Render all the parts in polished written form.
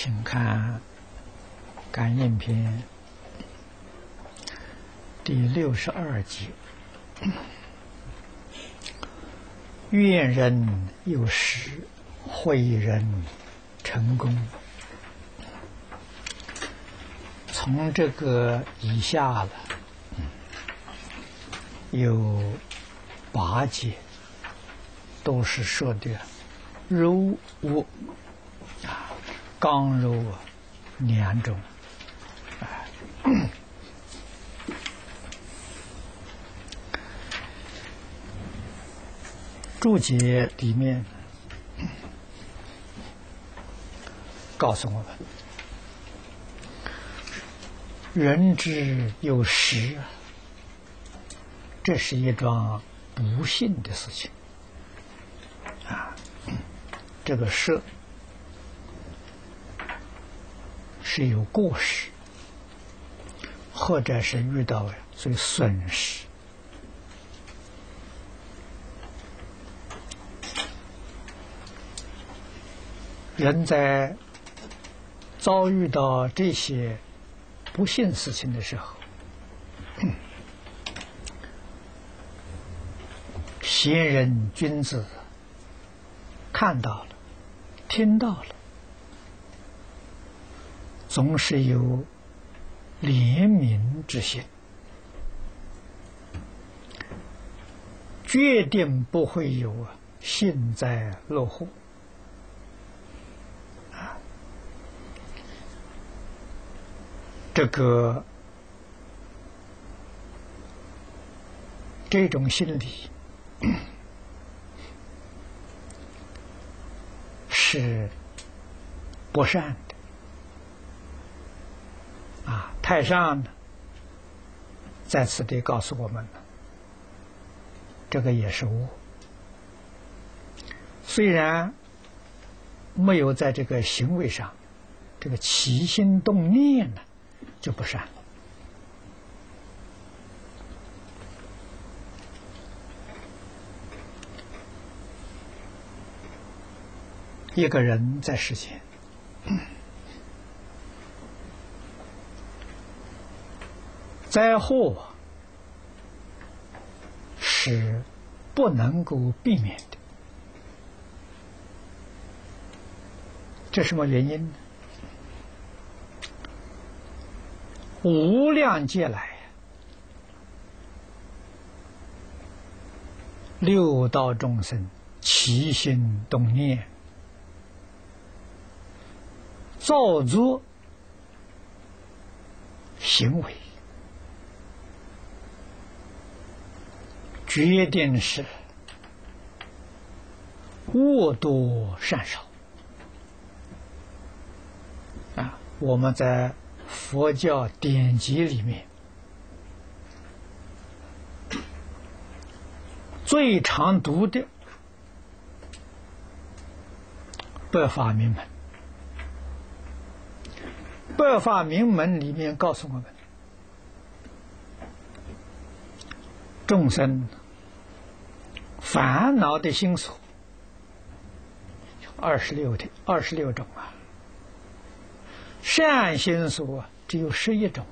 请看《感应篇》第62节。愿人有时，慧人成功。从这个以下了，有8节，都是说的柔物刚柔两种。注解里面告诉我们，人之有时，这是一桩不幸的事情这个失是有过失，或者是遇到所以损失。人在遭遇到这些不幸事情的时候，贤人君子看到了，听到了，总是有怜悯之心，决定不会有幸灾乐祸。这种心理是不善的太上呢在此地告诉我们了，这个也是恶。虽然没有在这个行为上这个起心动念呢就不善了。一个人在世间灾祸是不能够避免的，这什么原因呢？无量劫来，六道众生起心动念，造作行为，决定是恶多善少我们在佛教典籍里面最常读的百法明门，百法明门里面告诉我们，众生烦恼的心所26种善心所只有11种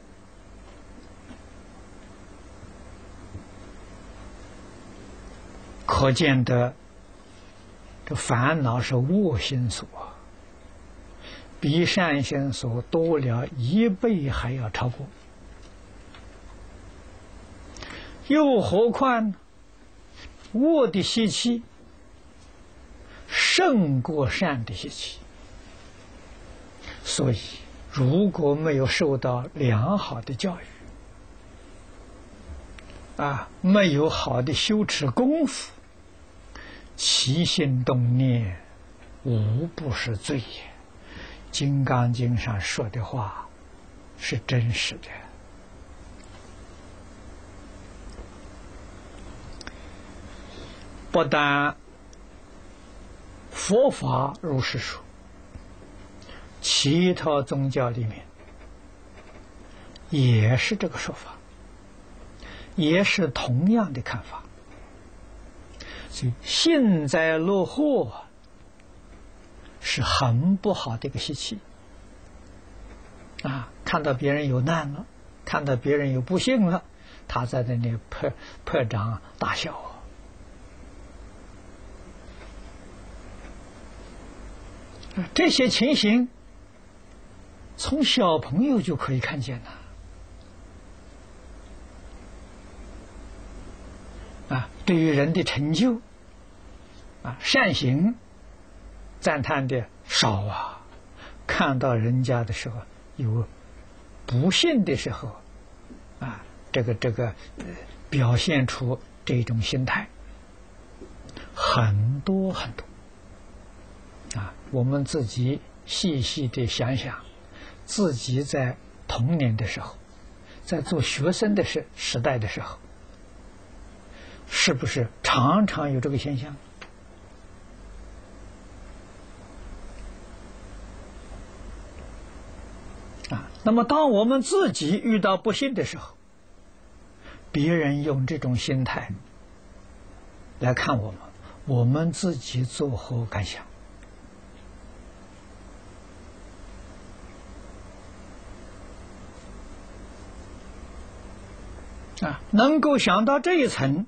可见得这烦恼是恶心所，比善心所多了1倍还要超过。又何况恶的习气胜过善的习气，所以如果没有受到良好的教育没有好的修持功夫，起心动念无不是罪也。金刚经上说的话是真实的。不但佛法如是说，其他宗教里面也是这个说法，也是同样的看法。所以幸灾乐祸是很不好的一个习气啊！看到别人有难了，看到别人有不幸了，他在那里拍掌大笑啊！这些情形，从小朋友就可以看见了啊！对于人的成就啊，善行赞叹的少啊，看到人家的时候有不幸的时候啊，这个表现出这种心态很多很多啊。我们自己细细的想想，自己在童年的时候，在做学生的时代的时候，是不是常常有这个现象？那么当我们自己遇到不幸的时候，别人用这种心态来看我们，我们自己作何感想？啊，能够想到这一层，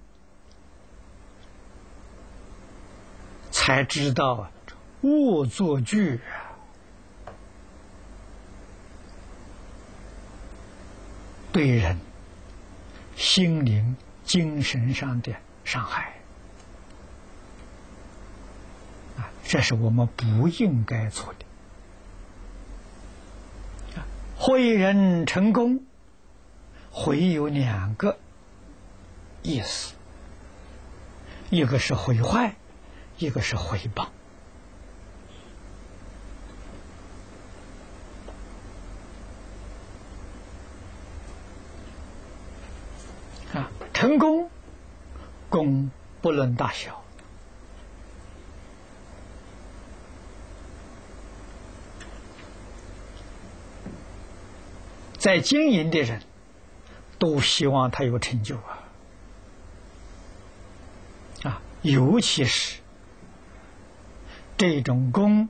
才知道恶作剧对人心灵、精神上的伤害啊，这是我们不应该做的。毁人成功，毁有两个意思，一个是毁坏，一个是毁谤。成功，功不论大小，在经营的人都希望他有成就啊，尤其是这种功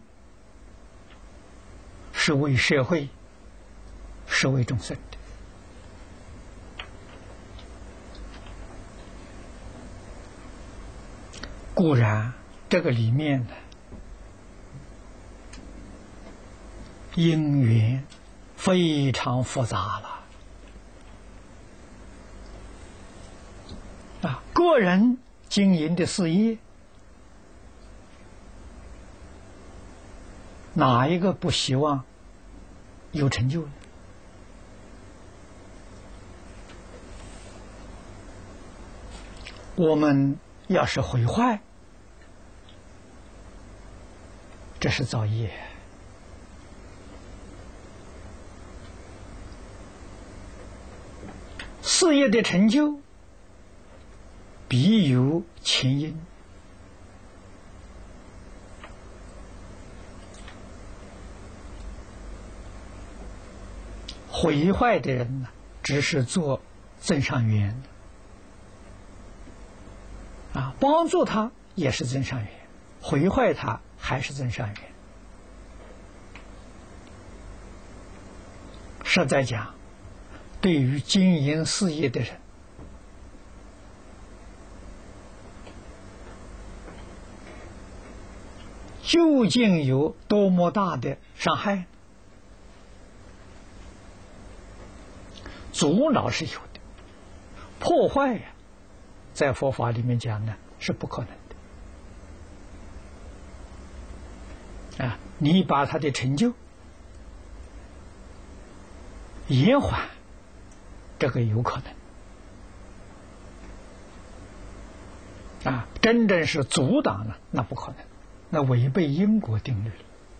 是为社会，是为众生的。固然这个里面呢，因缘非常复杂了啊！个人经营的事业，哪一个不希望有成就呢？我们要是毁坏，这是造业。事业的成就必有前因，毁坏的人呢，只是做增上缘啊，帮助他也是增上缘，毁坏他还是增上缘。实在讲，对于经营事业的人，究竟有多么大的伤害？阻挠是有的，破坏呀，在佛法里面讲呢是不可能的啊！你把他的成就延缓，这个有可能啊！真正是阻挡了，那不可能，那违背因果定律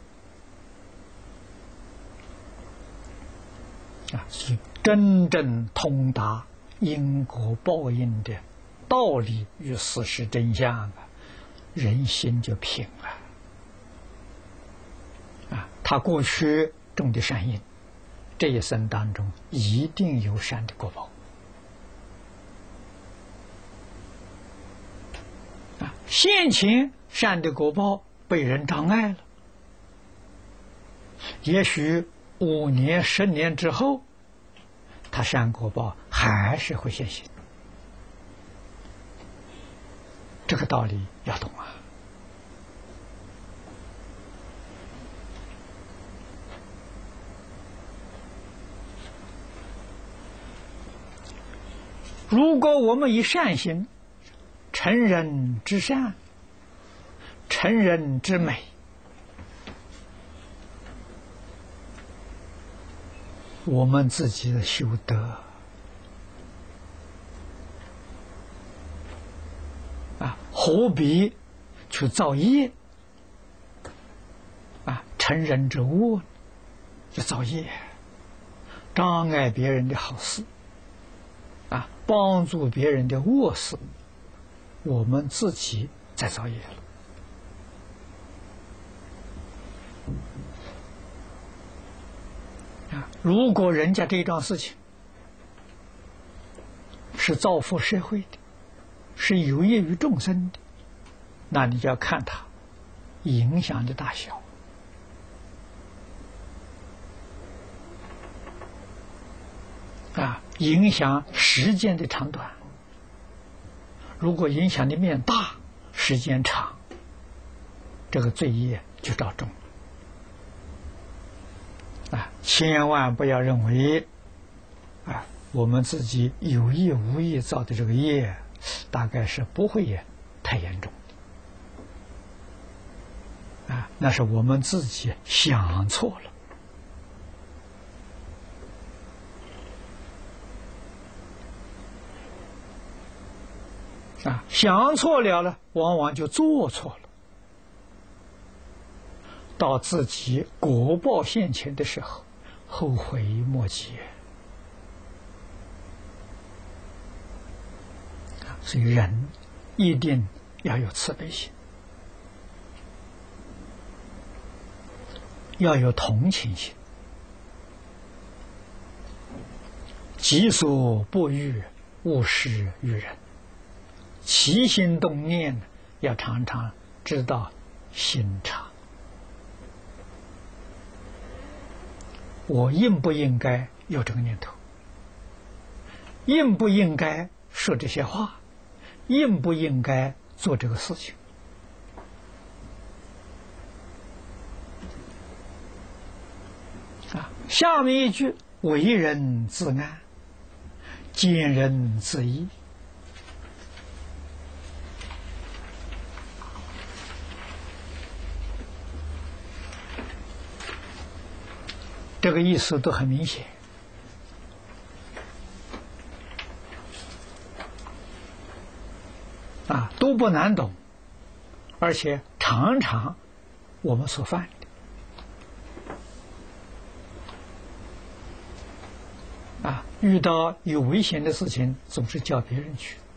了啊！是真正通达因果报应的道理与事实真相啊，人心就平了啊！他过去种的善因，这一生当中一定有善的果报啊！现前善的果报被人障碍了， 也许5年、10年之后，他善果报还是会现行。这个道理要懂啊！如果我们以善行成人之善，成人之美，我们自己的修德何必去造业成人之恶，就造业，障碍别人的好事帮助别人的恶事，我们自己在造业了。如果人家这桩事情是造福社会的，是有益于众生的，那你就要看它影响的大小影响时间的长短。如果影响的面大，时间长，这个罪业就照重了。千万不要认为我们自己有意无意造的这个业，大概是不会太严重那是我们自己想错了想错了，往往就做错了，到自己果报现前的时候，后悔莫及。所以人一定要有慈悲心，要有同情心，己所不欲，勿施于人。起心动念要常常知道心肠，我应不应该有这个念头？应不应该说这些话？应不应该做这个事情？下面一句：为人自安，见人自缢。这个意思都很明显都不难懂，而且常常我们所犯的遇到有危险的事情，总是叫别人去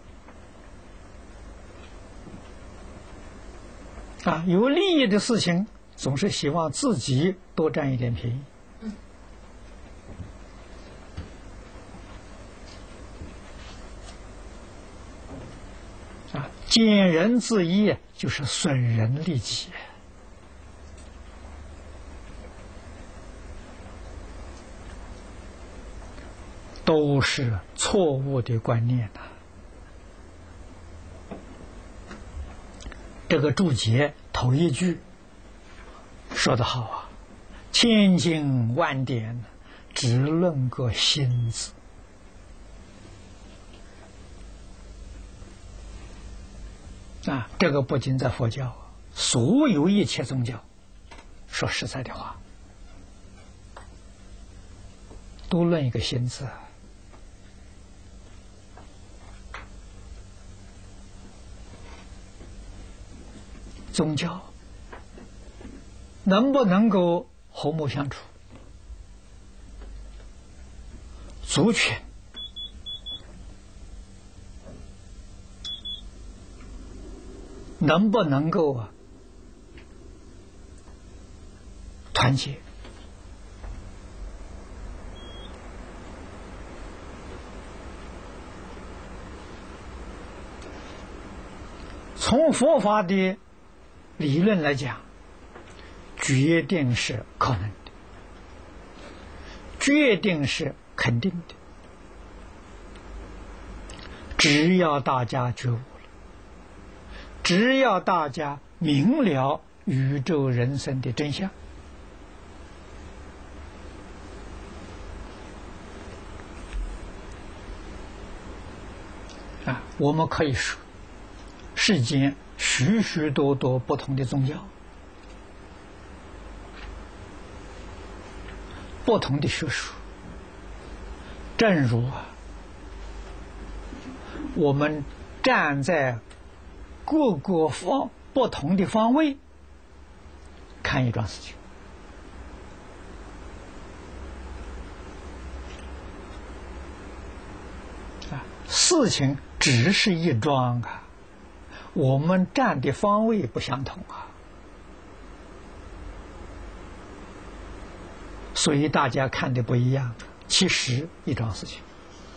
有利益的事情，总是希望自己多占一点便宜见人自缢，就是损人利己，都是错误的观念这个注解头一句说得好千经万典只论个心字。这个不仅在佛教，所有一切宗教，说实在的话，都论一个心字。宗教能不能够和睦相处？族群能不能够团结？从佛法的理论来讲，决定是可能的。 决定是肯定的。只要大家觉悟了，只要大家明了宇宙人生的真相，我们可以说，世间许许多多不同的宗教，不同的学术，正如我们站在各个不同的方位看一桩事情，事情只是一桩我们站的方位不相同所以大家看的不一样。其实一桩事情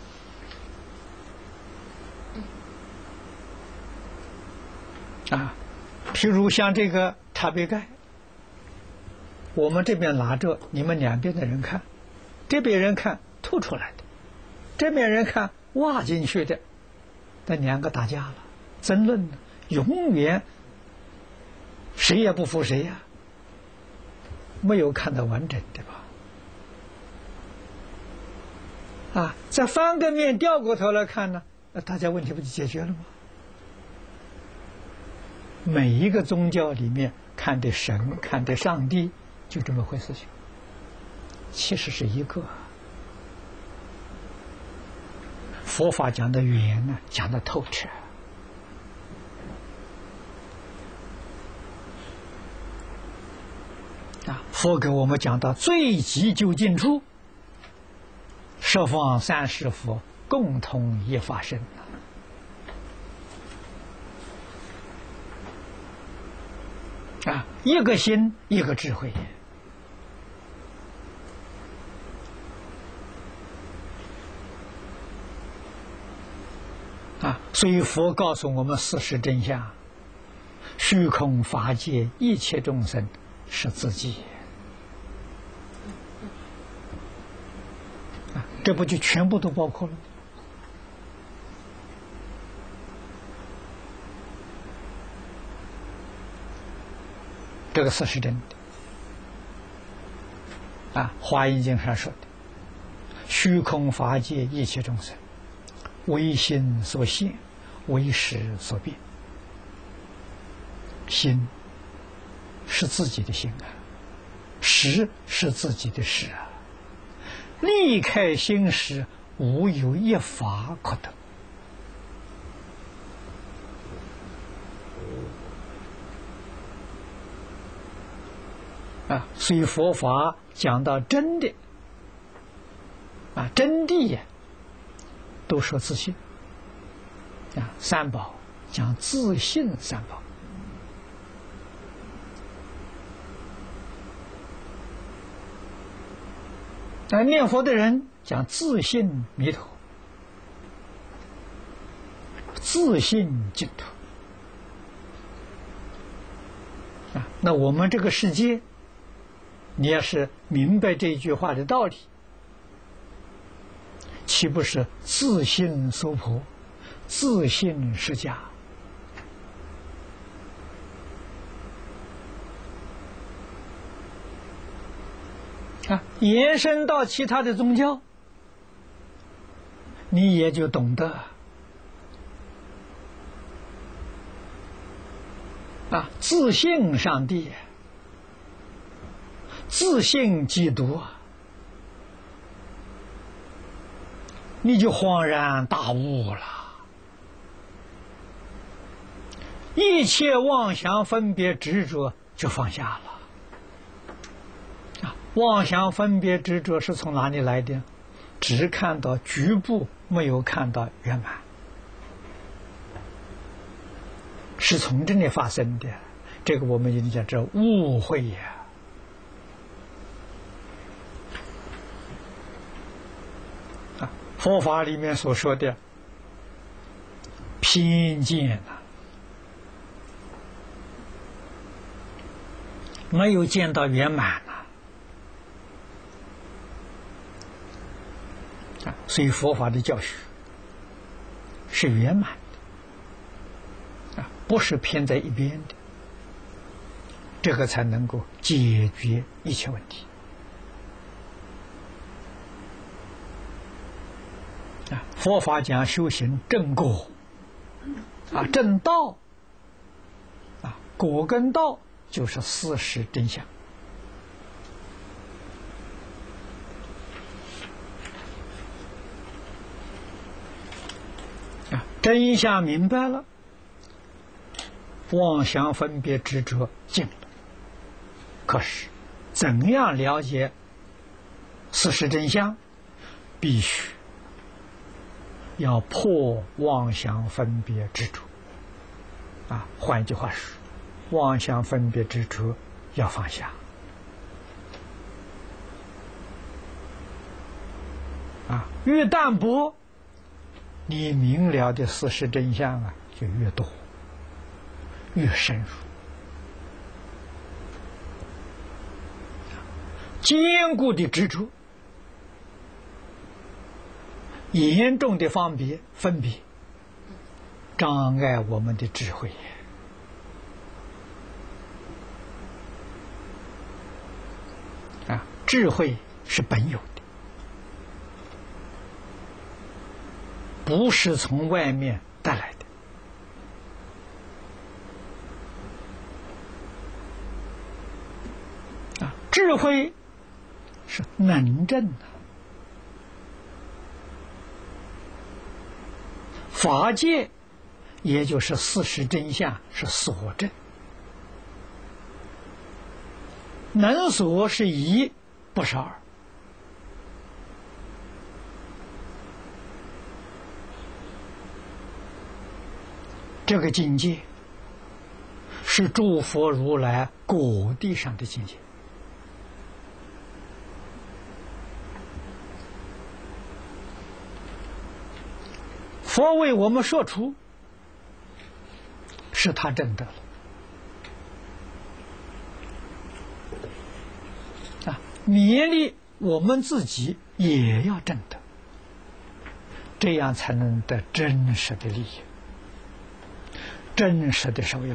譬如像这个茶杯盖，我们这边拿着，你们两边的人看，这边人看吐出来的，这边人看挖进去的，那两个打架了，争论了，永远谁也不服谁没有看得完整，对吧？再翻个面掉过头来看呢，那大家问题不就解决了吗？每一个宗教里面看的神，看的上帝，就这么回事情，其实是一个。佛法讲的圆呢，讲的透彻。佛给我们讲到最急究竟处，十方三世佛共同一法身一个心，一个智慧所以佛告诉我们事实真相：虚空法界一切众生是自己这不就全部都包括了？这个事是真的华严经上说的，虚空法界一切众生，唯心所现，唯识所变。心是自己的心识是自己的识离开心识，无有一法可得所以佛法讲到真的真谛都说自信三宝讲自信三宝念佛的人讲自信弥陀，自信净土那我们这个世界，你要是明白这句话的道理，岂不是自信娑婆，自信释迦延伸到其他的宗教，你也就懂得自信上帝，自信基督你就恍然大悟了，一切妄想分别执着就放下了妄想分别执着是从哪里来的？只看到局部，没有看到圆满，是从这里发生的。这个我们就讲这误会佛法里面所说的偏见没有见到圆满所以佛法的教学是圆满的不是偏在一边的，这个才能够解决一切问题佛法讲修行正果正道果跟道就是事实真相真相明白了，妄想分别执着尽了。可是怎样了解事实真相？必须要破妄想分别执着换一句话说，妄想分别执着要放下越淡薄，你明了的事实真相就越多越深入。坚固的执着，严重的分别，障碍我们的智慧智慧是本有的，不是从外面带来的智慧是能证法界也就是事实真相是所证，能所是一，不是二。这个境界是诸佛如来果地上的境界。佛为我们说出，是他证得了勉励我们自己也要证得，这样才能得真实的利益，真实的受用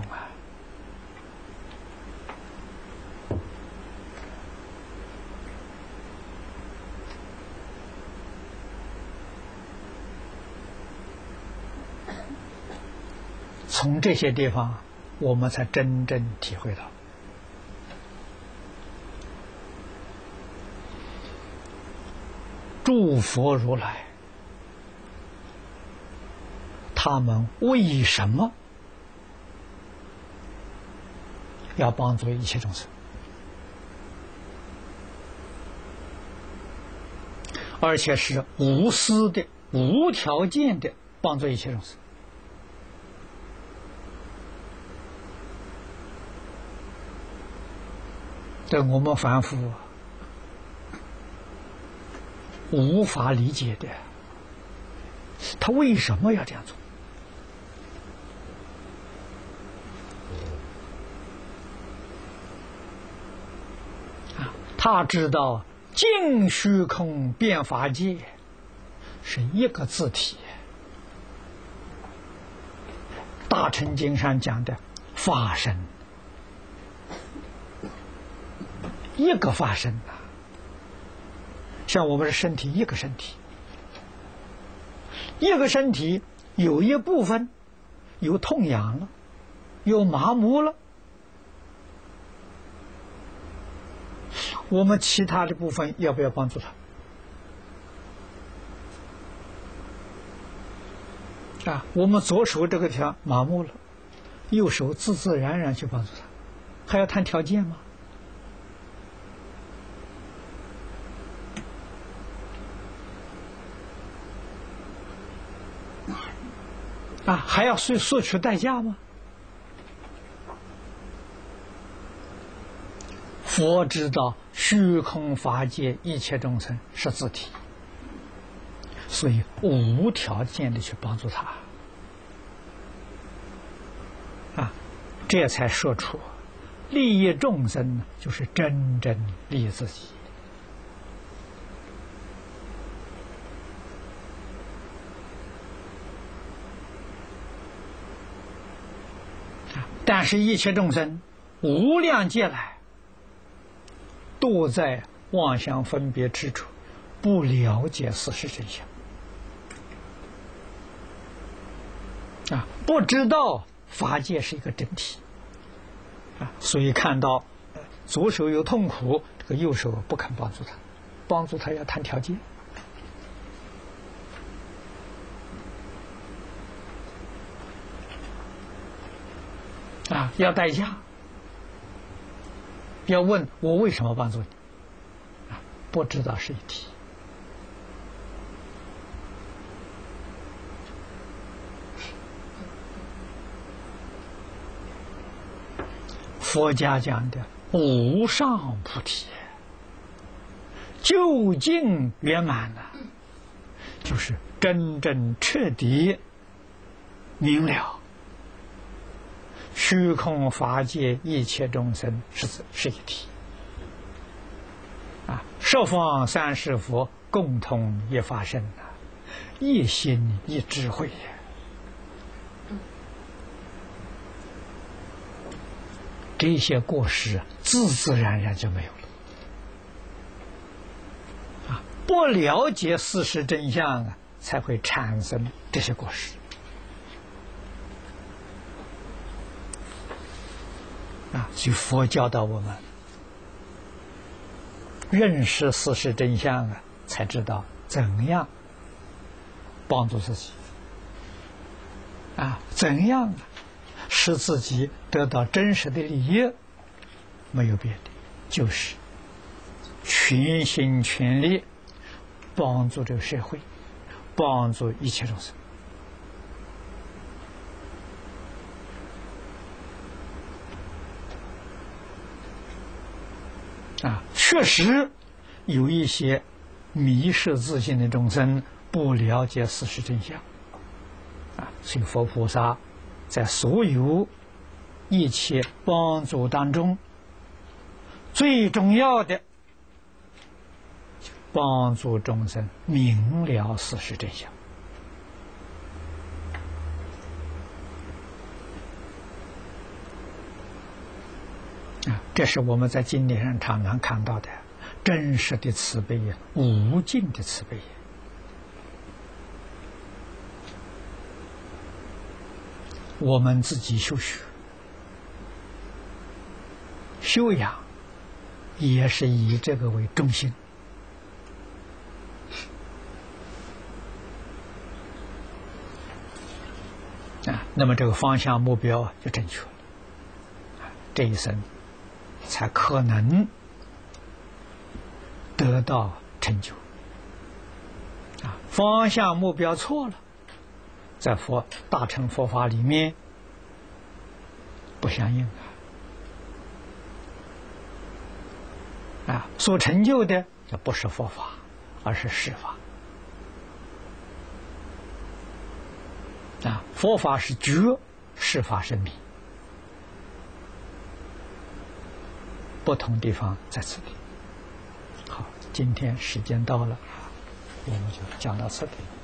从这些地方我们才真正体会到诸佛如来他们为什么要帮助一切众生，而且是无私的无条件的帮助一切众生。这我们凡夫无法理解的，他为什么要这样做？他知道净虚空变法界是一个字体，大乘经上讲的法身，一个法身像我们的身体，一个身体，一个身体有一部分有痛痒了，有麻木了，我们其他的部分要不要帮助他我们左手这个地方麻木了，右手自自然然去帮助他，还要谈条件吗？还要索取代价吗？佛知道虚空法界一切众生是自体，所以无条件的去帮助他这才说出利益众生就是真正利益自己但是，一切众生无量劫来，都在妄想分别之处，不了解事实真相不知道法界是一个整体所以看到左手有痛苦，这个右手不肯帮助他，帮助他要谈条件要代价，要问我为什么帮助你不知道是一体。佛家讲的无上菩提究竟圆满了，就是真正彻底明了虚空法界一切众生是一体十方三世佛共同一法身一心一智慧这些过失自自然然就没有了不了解事实真相才会产生这些过失所以佛教导我们认识事实真相才知道怎样帮助自己怎样使自己得到真实的利益，没有别的，就是全心全力帮助这个社会，帮助一切众生确实有一些迷失自信的众生不了解事实真相所以佛菩萨在所有一切帮助当中，最重要的帮助众生明了事实真相这是我们在经典上常常看到的真实的慈悲无尽的慈悲我们自己修学修养也是以这个为中心那么这个方向目标就正确了这一生才可能得到成就方向目标错了，在大乘佛法里面不相应所成就的不是佛法，而是世法佛法是觉，世法是迷，不同地方在此地。好，今天时间到了，我们就讲到此地。